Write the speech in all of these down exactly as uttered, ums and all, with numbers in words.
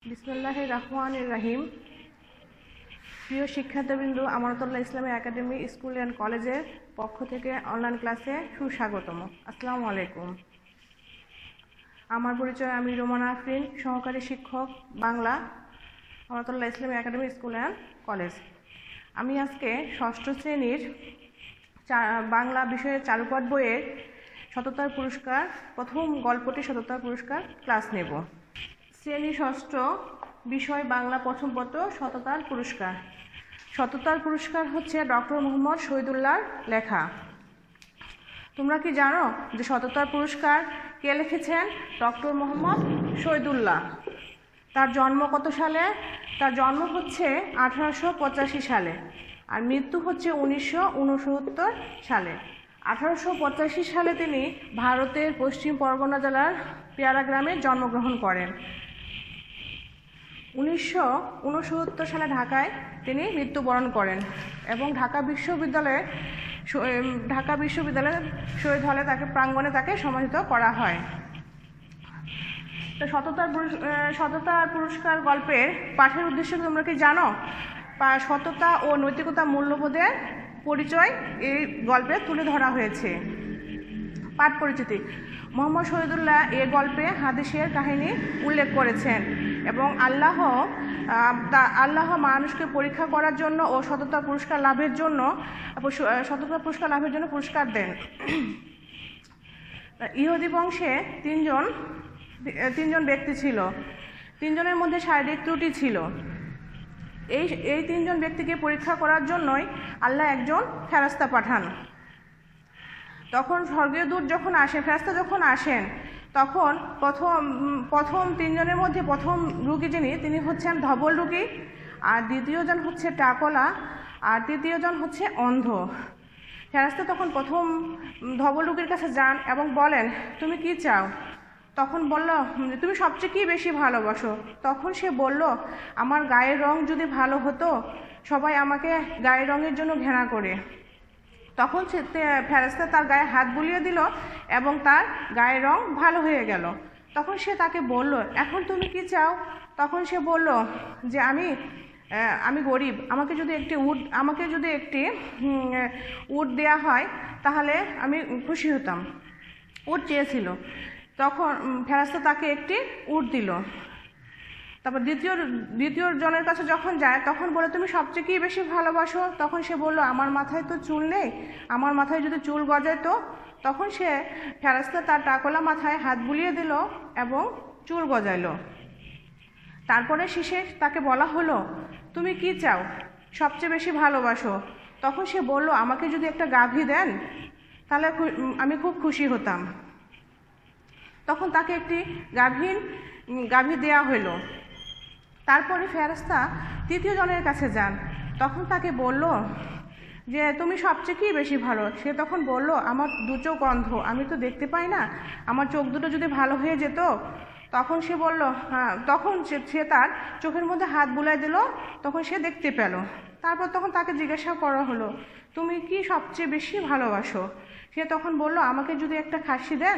বিসমিল্লাহির রহমানির রহিম। প্রিয় শিক্ষার্থীবৃন্দ, আমানতুল্লাহ ইসলামী একাডেমি স্কুল অ্যান্ড কলেজের পক্ষ থেকে অনলাইন ক্লাসে সুস্বাগতম। আসসালামু আলাইকুম। আমার পরিচয়, আমি রোমানা আফরিন, সহকারী শিক্ষক বাংলা, আমানতুল্লাহ ইসলামী একাডেমি স্কুল অ্যান্ড কলেজ। আমি আজকে ষষ্ঠ শ্রেণীর বাংলা বিষয়ের চারুপাঠ বইয়ের সততার পুরস্কার প্রথম গল্পটি সততার পুরস্কার ক্লাস নেব। শ্রেণী ষষ্ঠ, বিষয় বাংলা, প্রথম পত্র, সততার পুরস্কার। সততার পুরস্কার হচ্ছে ডক্টর মোহাম্মদ শহীদুল্লাহর লেখা। তোমরা কি জানো যে সততার পুরস্কার কে লিখেছেন? ডক্টর মোহাম্মদ শহীদুল্লাহ। তার জন্ম কত সালে? তার জন্ম হচ্ছে আঠারোশো পঁচাশি সালে আর মৃত্যু হচ্ছে উনিশশো উনসত্তর সালে। আঠারোশো পঁচাশি সালে তিনি ভারতের পশ্চিম পরগনা জেলার পেয়ারা গ্রামে জন্মগ্রহণ করেন। উনিশশো উনসত্তর সালে ঢাকায় তিনি মৃত্যুবরণ করেন এবং ঢাকা বিশ্ববিদ্যালয়ে ঢাকা বিশ্ববিদ্যালয়ের শহীদ হলে তাকে প্রাঙ্গণে তাকে সমাহিত করা হয়। তো সততার সততার পুরস্কার গল্পের পাঠের উদ্দেশ্য তোমরা কি জানো? সততা ও নৈতিকতা মূল্যবোধের পরিচয় এই গল্পে তুলে ধরা হয়েছে। পাঠ পরিচিতি। মোহাম্মদ শহীদুল্লাহ এ গল্পে হাদিসের কাহিনী উল্লেখ করেছেন এবং আল্লাহ আল্লাহ মানুষকে পরীক্ষা করার জন্য ও সততা পুরস্কার লাভের জন্য সততা পুরস্কার লাভের জন্য পুরস্কার দেন। ইহুদি বংশে তিনজন তিনজন ব্যক্তি ছিল। তিনজনের মধ্যে শারীরিক ত্রুটি ছিল। এই এই তিনজন ব্যক্তিকে পরীক্ষা করার জন্যই আল্লাহ একজন ফেরেশতা পাঠান। তখন স্বর্গীয় দূত যখন আসেন, ফেরেশতা যখন আসেন, তখন প্রথম প্রথম তিনজনের মধ্যে প্রথম রোগী যিনি, তিনি হচ্ছেন ধবল রোগী, আর দ্বিতীয়জন হচ্ছে টাকলা, আর তৃতীয়জন হচ্ছে অন্ধ। ফেরেশতা তখন প্রথম ধবল রোগীর কাছে যান এবং বলেন, তুমি কি চাও? তখন বলল, তুমি সবচেয়ে কি বেশি ভালোবাসো? তখন সে বলল, আমার গায়ের রং যদি ভালো হতো, সবাই আমাকে গায়ের রঙের জন্য ঘৃণা করে। তখন সে ফেরেশতা তার গায়ে হাত বুলিয়ে দিল এবং তার গায়ের রং ভালো হয়ে গেল। তখন সে তাকে বলল, এখন তুমি কি চাও? তখন সে বলল যে আমি আমি গরিব, আমাকে যদি একটি উট আমাকে যদি একটি উট দেয়া হয় তাহলে আমি খুশি হতাম। উট চেয়েছিল। তখন ফেরেশতা তাকে একটি উট দিল। তারপর দ্বিতীয় দ্বিতীয় জনের কাছে যখন যায়, তখন বলে, তুমি সবচেয়ে কি বেশি ভালোবাসো? তখন সে বলল, আমার মাথায় তো চুল নেই, আমার মাথায় যদি চুল গজাইতো। তখন সে ফেরেশতা তার টাকলা মাথায় হাত বুলিয়ে দিল এবং চুল গজাইল। তারপরে শেষে তাকে বলা হলো, তুমি কি চাও, সবচেয়ে বেশি ভালোবাসো? তখন সে বলল, আমাকে যদি একটা গাভী দেন তাহলে আমি খুব খুশি হতাম। তখন তাকে একটি গাভীর গাভী দেয়া হইল। তারপরে ফেরেশতা তৃতীয় জনের কাছে যান। তখন তাকে বলল যে তুমি সবচেয়ে কি বেশি ভালো? সে তখন বলল, আমার দু চোখ অন্ধ, আমি তো দেখতে পাই না, আমার চোখ দুটো যদি ভালো হয়ে যেত। তখন সে বলল, হ্যাঁ। তখন সে তার চোখের মধ্যে হাত বুলাই দিল, তখন সে দেখতে পেল। তারপর তখন তাকে জিজ্ঞাসা করা হলো, তুমি কি সবচেয়ে বেশি ভালোবাসো? সে তখন বলল, আমাকে যদি একটা খাসি দেন,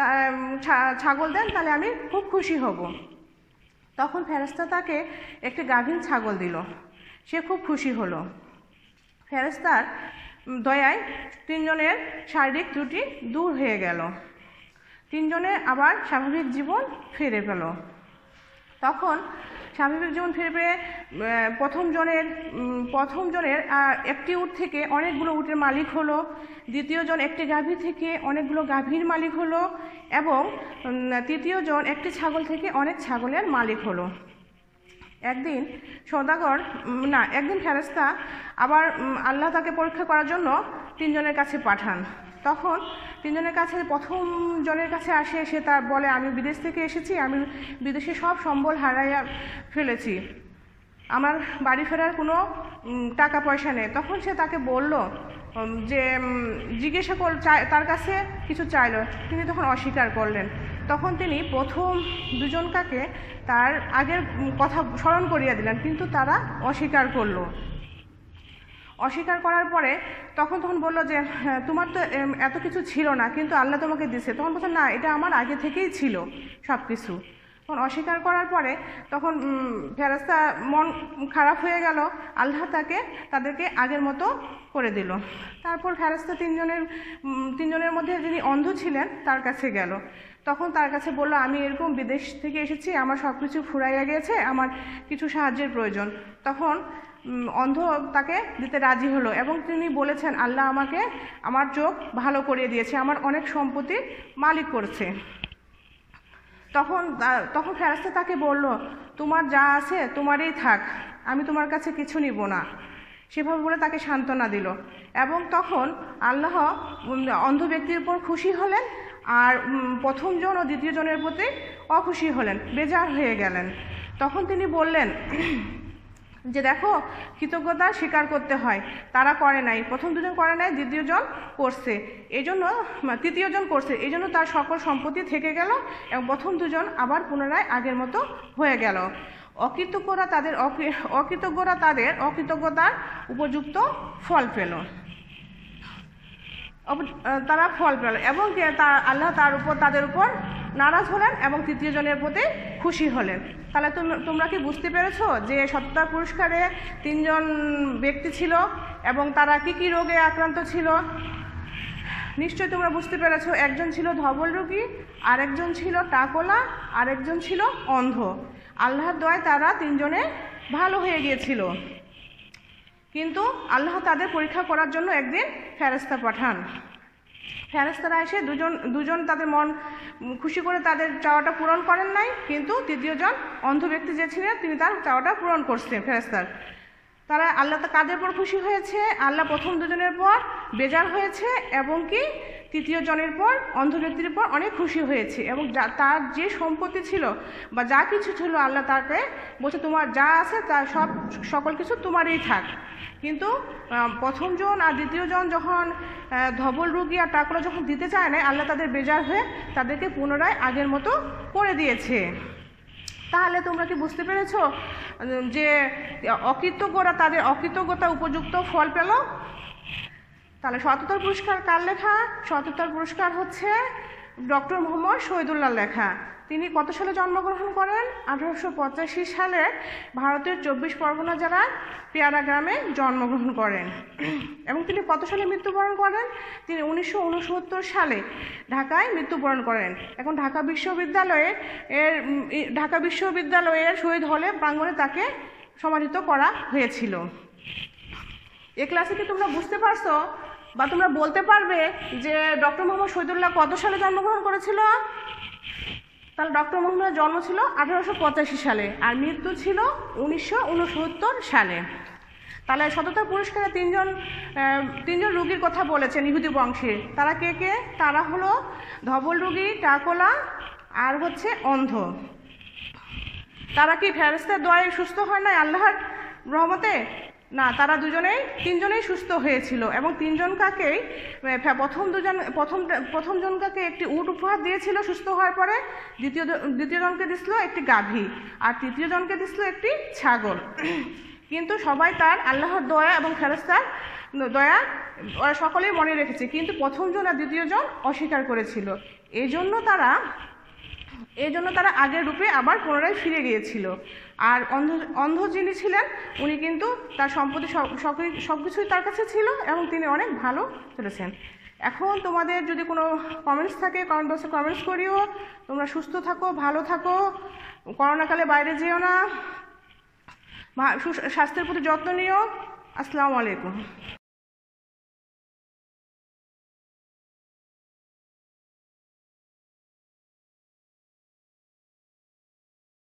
ছাগল দেন, তাহলে আমি খুব খুশি হব। তখন ফেরেশতা তাকে একটি গাভীন ছাগল দিল। সে খুব খুশি হলো। ফেরেশতার দয়ায় তিনজনের শারীরিক ত্রুটি দূর হয়ে গেল। তিনজনে আবার স্বাভাবিক জীবন ফিরে পেল। তখন স্বাভাবিক জীবন ফিরে পেয়ে প্রথম জনের প্রথম জনের একটি উট থেকে অনেকগুলো উটের মালিক হলো। দ্বিতীয় জন একটি গাভী থেকে অনেকগুলো গাভীর মালিক হলো এবং তৃতীয় জন একটি ছাগল থেকে অনেক ছাগলের মালিক হলো। একদিন সওদাগর না একদিন ফেরেশতা আবার আল্লাহ তাকে পরীক্ষা করার জন্য তিনজনের কাছে পাঠান। তখন তিনজনের কাছে প্রথম জনের কাছে আসে, সে তার বলে, আমি বিদেশ থেকে এসেছি, আমি বিদেশে সব সম্বল হারাইয়া ফেলেছি, আমার বাড়ি ফেরার কোনো টাকা পয়সা নেই। তখন সে তাকে বলল যে জিজ্ঞাসা কর তার কাছে কিছু চাইল, তিনি তখন অস্বীকার করলেন। তখন তিনি প্রথম দুজনকে তার আগের কথা স্মরণ করিয়ে দিলেন, কিন্তু তারা অস্বীকার করলো। অস্বীকার করার পরে তখন তখন বললো যে তোমার তো এত কিছু ছিল না, কিন্তু আল্লাহ তোমাকে দিয়েছে। তখন বলছে, না, এটা আমার আগে থেকেই ছিল সব কিছু। তখন অস্বীকার করার পরে তখন ফেরেশতা মন খারাপ হয়ে গেল, আল্লাহ তাকে তাদেরকে আগের মতো করে দিল। তারপর ফেরেশতা তিনজনের তিনজনের মধ্যে যিনি অন্ধ ছিলেন তার কাছে গেল, তখন তার কাছে বলল, আমি এরকম বিদেশ থেকে এসেছি, আমার সব কিছু ফুরাইয়া গিয়েছে, আমার কিছু সাহায্যের প্রয়োজন। তখন অন্ধ তাকে দিতে রাজি হলো এবং তিনি বলেছেন, আল্লাহ আমাকে আমার চোখ ভালো করিয়ে দিয়েছে, আমার অনেক সম্পত্তির মালিক করছে। তখন তখন ফেরেশতা তাকে বলল, তোমার যা আছে তোমারই থাক, আমি তোমার কাছে কিছু নিব না। সেভাবে বলে তাকে সান্ত্বনা দিল এবং তখন আল্লাহ অন্ধ ব্যক্তির উপর খুশি হলেন আর প্রথম জন ও দ্বিতীয় জনের প্রতি অখুশি হলেন, বেজার হয়ে গেলেন। তখন তিনি বললেন যে দেখো, কৃতজ্ঞতা স্বীকার করতে হয়, তারা করে নাই, প্রথম দুজন করে নাই, দ্বিতীয় জন করছে, এই জন্য তৃতীয় জন করছে, এই জন্য তার সকল সম্পত্তি থেকে গেল এবং প্রথম দুজন আবার পুনরায় আগের মতো হয়ে গেল। অকৃতজ্ঞরা তাদের অকৃতজ্ঞরা তাদের অকৃতজ্ঞতার উপযুক্ত ফল পেল, তারা ফল পেল এবং আল্লাহ তার উপর তাদের উপর নারাজ হলেন এবং তৃতীয় জনের প্রতি খুশি হলেন। তাহলে তোমরা কি বুঝতে পেরেছো যে সততার পুরস্কারে তিনজন ব্যক্তি ছিল এবং তারা কি কি রোগে আক্রান্ত ছিল? নিশ্চয়ই তোমরা বুঝতে পেরেছো। একজন ছিল ধবল রোগী, আরেকজন ছিল টাকলা, আরেকজন ছিল অন্ধ। আল্লাহর দয়ায় তারা তিনজনে ভালো হয়ে গিয়েছিল, কিন্তু আল্লাহ তাদের পরীক্ষা করার জন্য একদিন ফেরেশতা পাঠান। ফেরেশতারা এসে দুজন দুজন তাদের মন খুশি করে তাদের চাওয়াটা পূরণ করেন নাই, কিন্তু তৃতীয়জন অন্ধ ব্যক্তি যে ছিলেন তিনি তার চাওয়াটা পূরণ করছেন ফেরেশতার। তারা আল্লাহ কাদের পর খুশি হয়েছে? আল্লাহ প্রথম দুজনের পর বেজার হয়েছে এবং কি তৃতীয় জনের পর অন্ধ ব্যক্তির পর অনেক খুশি হয়েছে এবং তার যে সম্পত্তি ছিল বা যা কিছু ছিল আল্লাহ তাকে বলছে, তোমার যা আছে তা সব সকল কিছু তোমারই থাক। কিন্তু প্রথম জন আর দ্বিতীয় জন যখন ধবল রোগী আর টাকলা যখন দিতে চায় না, আল্লাহ তাদের বেজার হয়ে তাদেরকে পুনরায় আগের মতো করে দিয়েছে। তাহলে তোমরা কি বুঝতে পেরেছো যে অকৃতজ্ঞরা তাদের অকৃতজ্ঞতা উপযুক্ত ফল পেল? তাহলে সততার পুরস্কার কার লেখা? সততার পুরস্কার হচ্ছে ডক্টর মোহাম্মদ শহীদুল্লাহর লেখা। তিনি কত সালে জন্মগ্রহণ করেন? আঠারোশো পঁচাশি সালে ভারতের চব্বিশ পরগনা জেলার পেয়ারা গ্রামে জন্মগ্রহণ করেন এবং তিনি কত সালে মৃত্যুবরণ করেন? তিনি উনিশশো উনসত্তর সালে ঢাকায় মৃত্যুবরণ করেন। এখন ঢাকা বিশ্ববিদ্যালয়ে এর ঢাকা বিশ্ববিদ্যালয়ের শহীদ হলে প্রাঙ্গণে তাকে সমাধিত করা হয়েছিল। এই ক্লাসে কি তোমরা বুঝতে পারছো বা তোমরা বলতে পারবে যে ডক্টর মোহাম্মদ শহীদুল্লাহ কত সালে জন্মগ্রহণ করেছিল? তাহলে ডক্টর মোহাম্মদের জন্ম ছিল আঠারোশো পঁচাশি সালে আর মৃত্যু ছিল উনিশশো উনসত্তর সালে। তাহলে সততার পুরস্কারে তিনজন তিনজন রোগীর কথা বলেছেন ইহুদি বংশের। তারা কে কে? তারা হলো ধবল রোগী, টাকলা আর হচ্ছে অন্ধ। তারা কি ফেরেশতার দয়ায় সুস্থ হয় নাই আল্লাহর রহমতে? না, তারা দুজনেই তিনজনেই সুস্থ হয়েছিল এবং তিনজন কাকেই প্রথম দুজন প্রথম প্রথম জনকাকে একটি উট উপহার দিয়েছিল সুস্থ হওয়ার পরে, দ্বিতীয় দ্বিতীয় জনকে দিছিল একটি গাভী আর তৃতীয় জনকে দিছিল একটি ছাগল। কিন্তু সবাই তার আল্লাহর দয়া এবং ফেরেশতার দয়া ওরা সকলেই মনে রেখেছে, কিন্তু প্রথম জন আর দ্বিতীয় জন অস্বীকার করেছিল। এই জন্য তারা এই জন্য তারা আগের রূপে আবার পুনরায় ফিরে গিয়েছিল। আর অন্ধ অন্ধ যিনি ছিলেন উনি কিন্তু তার সম্পত্তি সব কিছুই তার কাছে ছিল এবং তিনি অনেক ভালো চলেছেন। এখন তোমাদের যদি কোনো কমেন্টস থাকে কমেন্ট বক্সে কমেন্টস করিও। তোমরা সুস্থ থাকো, ভালো থাকো, করোনাকালে বাইরে যেও না, স্বাস্থ্যের প্রতি যত্ন নিও। আসসালামু আলাইকুম।